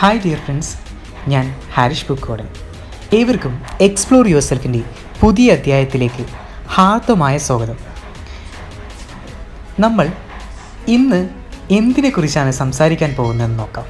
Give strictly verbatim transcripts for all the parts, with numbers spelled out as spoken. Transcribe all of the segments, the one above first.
Hi dear friends, ഞാൻ ഹാരിഷ് പൂക്കോടൻ. ഏവർക്കും explore your സെൽഫിൻ്റെ പുതിയ അധ്യായത്തിലേക്ക് ഹാർദമായ സ്വാഗതം. നമ്മൾ ഇന്ന് എന്തിനെക്കുറിച്ചാണ് സംസാരിക്കാൻ പോകുന്നതെന്ന് നോക്കാം.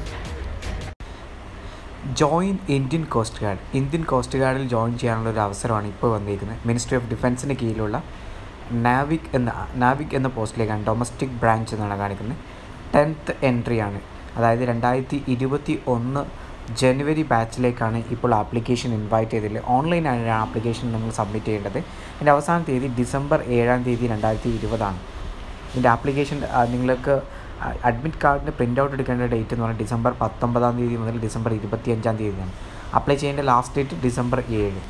Join Indian cost Guard. Indian Coast ഗാർഡിൽ ജോയിൻ ചെയ്യാനുള്ള ഒരു അവസരമാണ് ഇപ്പോൾ വന്നിരിക്കുന്നത്. മിനിസ്ട്രി ഓഫ് ഡിഫൻസിന് കീഴിലുള്ള നാവിക് എന്ന നാവിക് എന്ന പോസ്റ്റിലേക്കാണ്, ഡൊമസ്റ്റിക് ബ്രാഞ്ച് എന്നാണ് കാണിക്കുന്നത്. ടെൻത്ത് എൻട്രിയാണ്, അതായത് രണ്ടായിരത്തി ഇരുപത്തി ഒന്ന് ജനുവരി ബാച്ചിലേക്കാണ് ഇപ്പോൾ ആപ്ലിക്കേഷൻ ഇൻവൈറ്റ് ചെയ്തിട്ടുള്ളത്. ഓൺലൈനാണ് ആപ്ലിക്കേഷൻ നിങ്ങൾ സബ്മിറ്റ് ചെയ്യേണ്ടത്. ഇതിൻ്റെ അവസാന തീയതി ഡിസംബർ ഏഴാം തീയതി രണ്ടായിരത്തി ഇരുപതാണ്. ഇതിൻ്റെ ആപ്ലിക്കേഷൻ നിങ്ങൾക്ക് അഡ്മിറ്റ് കാർഡിന് പ്രിൻ്റ് ഔട്ട് എടുക്കേണ്ട ഡേറ്റ് എന്ന് പറഞ്ഞാൽ ഡിസംബർ പത്തൊമ്പതാം തീയതി മുതൽ ഡിസംബർ ഇരുപത്തി അഞ്ചാം തീയതിയാണ്. അപ്ലൈ ചെയ്യേണ്ട ലാസ്റ്റ് ഡേറ്റ് ഡിസംബർ ഏഴ്.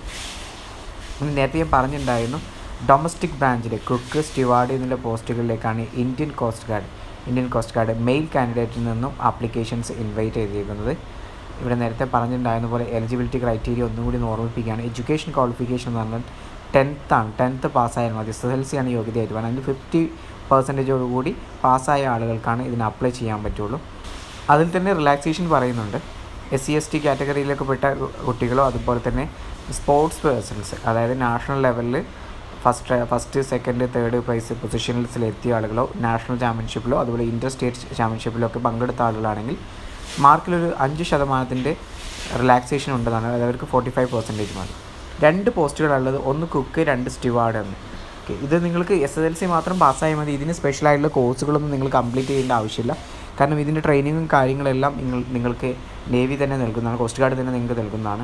നേരത്തെ ഞാൻ പറഞ്ഞിട്ടുണ്ടായിരുന്നു, ഡൊമസ്റ്റിക് ബ്രാഞ്ചിലെ കുക്ക്, സ്റ്റുവാർഡ് എന്നുള്ള പോസ്റ്റുകളിലേക്കാണ് Indian cost Guard Indian cost Guard male കാൻഡിഡേറ്റിൽ നിന്നും ആപ്ലിക്കേഷൻസ് ഇൻവൈറ്റ് ചെയ്തിരിക്കുന്നത്. ഇവിടെ നേരത്തെ പറഞ്ഞിട്ടുണ്ടായിരുന്ന പോലെ എലിജിബിലിറ്റി ക്രൈറ്റീരിയ ഒന്നും കൂടി ഓർമ്മിപ്പിക്കുകയാണ്. എഡ്യൂക്കേഷൻ ക്വാളിഫിക്കേഷൻ എന്ന് പറഞ്ഞാൽ ടെൻത്താണ്. ടെൻത്ത് പാസ്സായാൽ മതി. എസ് എസ് എൽ സി ആണ് യോഗ്യതയായിട്ട് വേണം. അതിന് ഫിഫ്റ്റി പെർസെൻറ്റേജോട് കൂടി പാസ്സായ ആളുകൾക്കാണ് ഇതിന് അപ്ലൈ ചെയ്യാൻ പറ്റുള്ളൂ. അതിൽ തന്നെ റിലാക്സേഷൻ പറയുന്നുണ്ട്. എസ് സി എസ് ടി കാറ്റഗറിയിലൊക്കെ പെട്ട കുട്ടികളോ അതുപോലെ തന്നെ സ്പോർട്സ് പേഴ്സൺസ്, അതായത് നാഷണൽ ലെവലിൽ first first second third prize പൊസിഷൻസിലെത്തിയ ആളുകളോ നാഷണൽ ചാമ്പ്യൻഷിപ്പിലോ അതുപോലെ ഇൻ്റർ സ്റ്റേറ്റ് ചാമ്പ്യൻഷിപ്പിലോ ഒക്കെ പങ്കെടുത്ത ആളുകളാണെങ്കിൽ മാർക്കിലൊരു അഞ്ച് ശതമാനത്തിൻ്റെ റിലാക്സേഷൻ ഉണ്ടെന്നാണ്. അതായത് അവർക്ക് ഫോർട്ടി ഫൈവ് പെർസെൻറ്റേജ് മതി. രണ്ട് പോസ്റ്റുകളുള്ളത്, ഒന്ന് കുക്ക്, രണ്ട് സ്റ്റുവാർഡ് എന്ന്. ഓക്കെ, ഇത് നിങ്ങൾക്ക് എസ് എസ് എൽ സി മാത്രം പാസ്സായാൽ മതി. ഇതിന് സ്പെഷ്യലായിട്ടുള്ള കോഴ്സുകളൊന്നും നിങ്ങൾ കംപ്ലീറ്റ് ചെയ്യേണ്ട ആവശ്യമില്ല. കാരണം ഇതിൻ്റെ ട്രെയിനിങ്ങും കാര്യങ്ങളെല്ലാം നിങ്ങൾ നിങ്ങൾക്ക് നേവി തന്നെ നൽകുന്നതാണ്, കോസ്റ്റ് ഗാർഡ് തന്നെ നിങ്ങൾക്ക് നൽകുന്നതാണ്.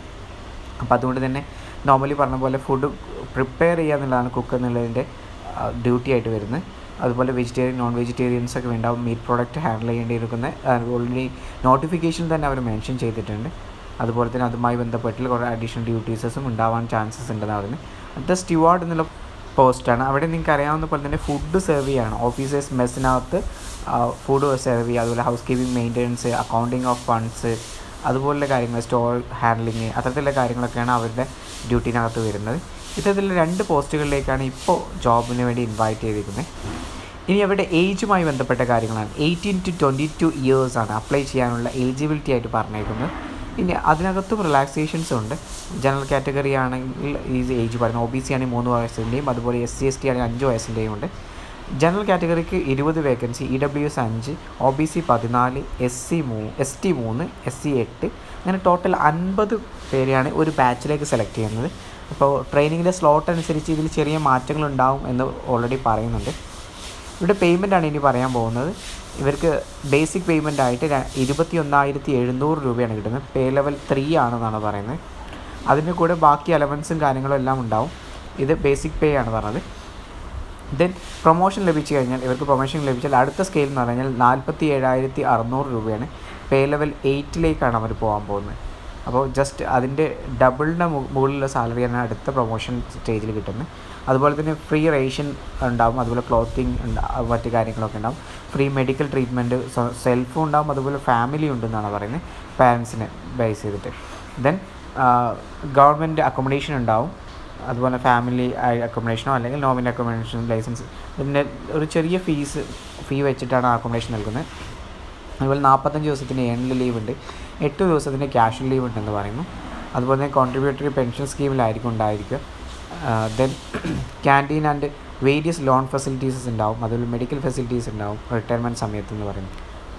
അപ്പോൾ അതുകൊണ്ട് തന്നെ നോർമലി പറഞ്ഞ പോലെ ഫുഡ് പ്രിപ്പയർ ചെയ്യുക എന്നുള്ളതാണ് കുക്ക് എന്നുള്ളതിൻ്റെ ഡ്യൂട്ടി ആയിട്ട് വരുന്നത്. അതുപോലെ വെജിറ്റേറിയൻ നോൺ വെജിറ്റേറിയൻസ് ഒക്കെ ഉണ്ടാവും. മീറ്റ് പ്രോഡക്റ്റ് ഹാൻഡിൽ ചെയ്യേണ്ടിയിരിക്കുന്ന ഓൾറെഡി നോട്ടിഫിക്കേഷൻ തന്നെ അവർ മെൻഷൻ ചെയ്തിട്ടുണ്ട്. അതുപോലെ തന്നെ അതുമായി ബന്ധപ്പെട്ടുള്ള കുറേ അഡീഷണൽ ഡ്യൂട്ടീസസും ഉണ്ടാവാൻ ചാൻസസ് ഉണ്ടെന്ന് പറയുന്നത്. അടുത്ത സ്റ്റുവാർഡ് എന്നുള്ള പോസ്റ്റാണ്. അവിടെ നിങ്ങൾക്ക് അറിയാവുന്ന പോലെ തന്നെ ഫുഡ് സെർവ് ചെയ്യുകയാണ്. ഓഫീസേഴ്സ് മെസ്സിനകത്ത് ഫുഡ് സെർവ് ചെയ്യുക, അതുപോലെ housekeeping, maintenance, accounting of funds, അതുപോലുള്ള കാര്യങ്ങൾ, സ്റ്റോർ ഹാൻഡ്ലിങ്, അത്തരത്തിലുള്ള കാര്യങ്ങളൊക്കെയാണ് അവരുടെ ഡ്യൂട്ടിനകത്ത് വരുന്നത്. ഇത്തരത്തിലുള്ള രണ്ട് പോസ്റ്റുകളിലേക്കാണ് ഇപ്പോൾ ജോബിന് വേണ്ടി ഇൻവൈറ്റ് ചെയ്തിരിക്കുന്നത്. ഇനി അവരുടെ ഏജുമായി ബന്ധപ്പെട്ട കാര്യങ്ങളാണ്. എയ്റ്റീൻ ടു ട്വൻറ്റി ടു ഇയേഴ്സാണ് അപ്ലൈ ചെയ്യാനുള്ള എലിജിബിലിറ്റി ആയിട്ട് പറഞ്ഞേക്കുന്നത്. ഇനി അതിനകത്തും റിലാക്സേഷൻസ് ഉണ്ട്. ജനറൽ കാറ്റഗറി ആണെങ്കിൽ ഈ ഏജ് പറയുന്നത്, ഒ ബി സി ആണെങ്കിൽ മൂന്ന് വയസ്സിൻ്റെയും അതുപോലെ എസ് സി എസ് ടി ആണെങ്കിൽ അഞ്ച് വയസ്സിൻ്റെയും ഉണ്ട്. ജനറൽ കാറ്റഗറിക്ക് ഇരുപത് വേക്കൻസി, ഇ ഡബ്ല്യു എസ് അഞ്ച്, ഒ ബി സി പതിനാല്, എസ് സി മൂ എസ് ടി മൂന്ന്, എസ് സി എട്ട്, അങ്ങനെ ടോട്ടൽ അൻപത് പേരെയാണ് ഒരു ബാച്ചിലേക്ക് സെലക്ട് ചെയ്യുന്നത്. അപ്പോൾ ട്രെയിനിങ്ങിൻ്റെ സ്ലോട്ട് അനുസരിച്ച് ഇതിൽ ചെറിയ മാറ്റങ്ങളുണ്ടാവും എന്ന് ഓൾറെഡി പറയുന്നുണ്ട്. ഇവിടെ പേയ്മെൻറ്റാണ് ഇനി പറയാൻ പോകുന്നത്. ഇവർക്ക് ബേസിക് പേയ്മെൻ്റ് ആയിട്ട് ഇരുപത്തി ഒന്നായിരത്തി എഴുന്നൂറ് രൂപയാണ് കിട്ടുന്നത്. പേ ലെവൽ ത്രീ ആണെന്നാണ് പറയുന്നത്. അതിൻ്റെ കൂടെ ബാക്കി അലവൻസും കാര്യങ്ങളും എല്ലാം ഉണ്ടാവും. ഇത് ബേസിക് പേ ആണ് പറഞ്ഞത്. ദെൻ പ്രൊമോഷൻ ലഭിച്ചു കഴിഞ്ഞാൽ, ഇവർക്ക് പ്രൊമോഷൻ ലഭിച്ചാൽ അടുത്ത സ്കെയിൽ എന്ന് പറഞ്ഞാൽ നാൽപ്പത്തി ഏഴായിരത്തി അറുന്നൂറ് രൂപയാണ്. പേ ലെവൽ എയ്റ്റിലേക്കാണ് അവർ പോകാൻ പോകുന്നത്. അപ്പോൾ ജസ്റ്റ് അതിൻ്റെ ഡബിളിൻ്റെ മുകളിലുള്ള സാലറിയാണ് അടുത്ത പ്രൊമോഷൻ സ്റ്റേജിൽ കിട്ടുന്നത്. അതുപോലെ തന്നെ ഫ്രീ റേഷൻ ഉണ്ടാവും, അതുപോലെ ക്ലോത്തിങ് ഉണ്ടാവും, മറ്റു കാര്യങ്ങളൊക്കെ ഉണ്ടാവും. ഫ്രീ മെഡിക്കൽ ട്രീറ്റ്മെൻറ്റ്, സെൽഫും ഉണ്ടാവും, അതുപോലെ ഫാമിലി ഉണ്ടെന്നാണ് പറയുന്നത്, പാരൻസിനെ ബേസ് ചെയ്തിട്ട്. ദെൻ ഗവൺമെൻറ് അക്കോമഡേഷൻ ഉണ്ടാവും, അതുപോലെ ഫാമിലി അക്കോമഡേഷനോ അല്ലെങ്കിൽ നോമിനൽ അക്കോമഡേഷൻ ലൈസൻസ്. പിന്നെ ഒരു ചെറിയ ഫീസ് ഫീ വെച്ചിട്ടാണ് അക്കോമഡേഷൻ നൽകുന്നത്. അതുപോലെ നാൽപ്പത്തഞ്ച് ദിവസത്തിൻ്റെ ഏണൽ ലീവ് ഉണ്ട്, എട്ട് ദിവസത്തിൻ്റെ ക്യാഷ്വൽ ലീവ് ഉണ്ടെന്ന് പറയുന്നു. അതുപോലെ തന്നെ കോൺട്രിബ്യൂട്ടറി പെൻഷൻ സ്കീമിലായിരിക്കും ഉണ്ടായിരിക്കുക. Then canteen and various loan facilities ഉണ്ടാവും, അതുപോലെ മെഡിക്കൽ ഫെസിലിറ്റീസ് ഉണ്ടാവും റിട്ടയർമെൻറ്റ് സമയത്ത് എന്ന് പറയുന്നു.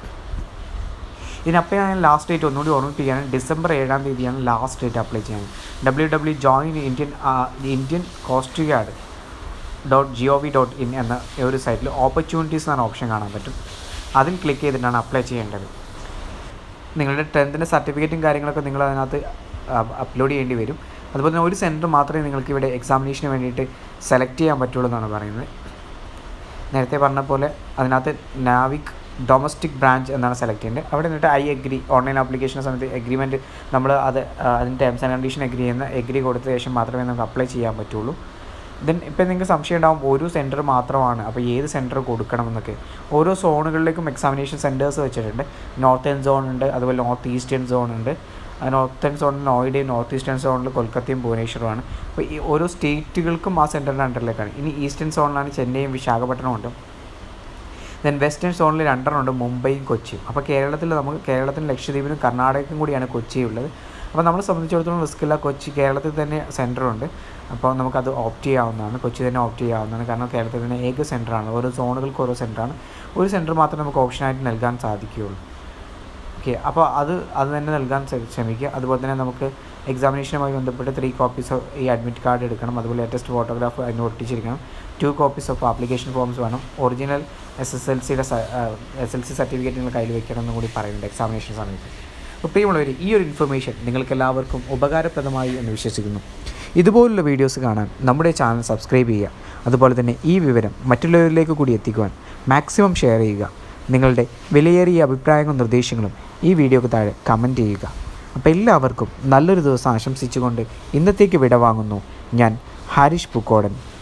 ഇതിനപ്പോൾ ഞാൻ ലാസ്റ്റ് ഡേറ്റ് ഒന്നുകൂടി ഓർമ്മിപ്പിക്കുകയാണ്. ഡിസംബർ ഏഴാം തീയതിയാണ് ലാസ്റ്റ് ഡേറ്റ് അപ്ലൈ ചെയ്യാൻ. W W join Indian Indian cost guard dot G O V dot in എന്ന ഒരു സൈറ്റിൽ ഓപ്പർച്യൂണിറ്റീസ് എന്നാണ് ഓപ്ഷൻ കാണാൻ പറ്റും. അതിൽ ക്ലിക്ക് ചെയ്തിട്ടാണ് അപ്ലൈ ചെയ്യേണ്ടത്. നിങ്ങളുടെ ടെൻത്തിൻ്റെ സർട്ടിഫിക്കറ്റും കാര്യങ്ങളൊക്കെ നിങ്ങൾ അതിനകത്ത് അപ്ലോഡ് ചെയ്യേണ്ടി വരും. അതുപോലെ തന്നെ ഒരു സെൻറ്റർ മാത്രമേ നിങ്ങൾക്ക് ഇവിടെ എക്സാമിനേഷന് വേണ്ടിയിട്ട് സെലക്ട് ചെയ്യാൻ പറ്റുള്ളൂ എന്നാണ് പറയുന്നത്. നേരത്തെ പറഞ്ഞ പോലെ അതിനകത്ത് നാവിക് ഡൊമസ്റ്റിക് ബ്രാഞ്ച് എന്നാണ് സെലക്ട് ചെയ്യേണ്ടത്. അവിടെ നിന്നിട്ട് ഐ എഗ്രി, ഓൺലൈൻ ആപ്ലിക്കേഷൻ സമയത്ത് എഗ്രിമെൻറ്റ് നമ്മൾ അത് അതിൻ്റെ ടേംസ് ആൻഡ് കണ്ടീഷൻ എഗ്രി ചെയ്യുന്ന എഗ്രി കൊടുത്ത ശേഷം മാത്രമേ നമുക്ക് അപ്ലൈ ചെയ്യാൻ പറ്റുള്ളൂ. ദെൻ ഇപ്പം നിങ്ങൾക്ക് സംശയം ഉണ്ടാകും, ഒരു സെൻറ്റർ മാത്രമാണ്, അപ്പോൾ ഏത് സെൻറ്റർ കൊടുക്കണമെന്നൊക്കെ. ഓരോ സോണുകളിലേക്കും എക്സാമിനേഷൻ സെൻറ്റേഴ്സ് വെച്ചിട്ടുണ്ട്. നോർത്തേൺ സോൺ ഉണ്ട്, അതുപോലെ നോർത്ത് ഈസ്റ്റേൺ സോൺ ഉണ്ട്. നോർത്തേൺ സോണിൽ നോയിഡയും നോർത്ത് ഈസ്റ്റേൺ സോണിൽ കൊൽക്കത്തയും ഭുവനേശ്വറുമാണ്. അപ്പോൾ ഈ ഓരോ സ്റ്റേറ്റുകൾക്കും ആ സെൻറ്ററിൻ്റെ അണ്ടറിലേക്കാണ്. ഇനി ഈസ്റ്റേൺ സോണിലാണ് ചെന്നൈയും വിശാഖപട്ടണവും ഉണ്ട്. ദെൻ വെസ്റ്റേൺ സോണിൽ രണ്ടെണ്ണമുണ്ട്, മുംബൈയും കൊച്ചിയും. അപ്പോൾ കേരളത്തിൽ നമുക്ക് കേരളത്തിന് ലക്ഷദ്വീപിനും കർണാടകയ്ക്കും കൂടിയാണ് കൊച്ചി ഉള്ളത്. അപ്പോൾ നമ്മളെ സംബന്ധിച്ചിടത്തോളം റിസ്ക്കില്ല. കൊച്ചി കേരളത്തിൽ തന്നെ സെൻറ്ററുണ്ട്, അപ്പോൾ നമുക്കത് ഓപ്റ്റ് ചെയ്യാവുന്നതാണ്. കൊച്ചി തന്നെ ഓപ്റ്റ് ചെയ്യാവുന്നതാണ്, കാരണം കേരളത്തിൽ തന്നെ ഏക സെൻറ്ററാണ്. ഓരോ സോണുകൾക്ക് ഓരോ സെൻറ്ററാണ്. ഒരു സെൻറ്റർ മാത്രമേ നമുക്ക് ഓപ്ഷനായിട്ട് നൽകാൻ സാധിക്കുകയുള്ളൂ. ഓക്കെ, അപ്പോൾ അത് അത് തന്നെ നൽകാൻ ശ്രമിക്കുക. അതുപോലെ തന്നെ നമുക്ക് എക്സാമിനേഷനുമായി ബന്ധപ്പെട്ട് ത്രീ കോപ്പീസ് ഈ അഡ്മിറ്റ് കാർഡ് എടുക്കണം. അതുപോലെ ലേറ്റസ്റ്റ് ഫോട്ടോഗ്രാഫ് അതിന് ഒട്ടിച്ചിരിക്കണം. Two copies of application forms വേണം. ഒറിജിനൽ എസ് എസ് എൽ സിയുടെ എസ് എൽ സി സർട്ടിഫിക്കറ്റ് നിങ്ങൾ കയ്യിൽ വെക്കണം എന്നും കൂടി പറയുന്നുണ്ട് എക്സാമിനേഷൻ സമയത്ത്. അപ്പോൾ പ്രിയമുള്ളവർ, ഈ ഒരു ഇൻഫർമേഷൻ നിങ്ങൾക്ക് എല്ലാവർക്കും ഉപകാരപ്രദമായി എന്ന് വിശ്വസിക്കുന്നു. ഇതുപോലുള്ള വീഡിയോസ് കാണാൻ നമ്മുടെ ചാനൽ സബ്സ്ക്രൈബ് ചെയ്യുക. അതുപോലെ തന്നെ ഈ വിവരം മറ്റുള്ളവരിലേക്ക് കൂടി എത്തിക്കുവാൻ മാക്സിമം ഷെയർ ചെയ്യുക. നിങ്ങളുടെ വിലയേറിയ അഭിപ്രായങ്ങളും നിർദ്ദേശങ്ങളും ഈ വീഡിയോക്ക് താഴെ കമൻറ്റ് ചെയ്യുക. അപ്പോൾ എല്ലാവർക്കും നല്ലൊരു ദിവസം ആശംസിച്ചുകൊണ്ട് ഇന്നത്തേക്ക് വിട വാങ്ങുന്നു ഞാൻ, ഹാരിഷ് പൂക്കോടൻ.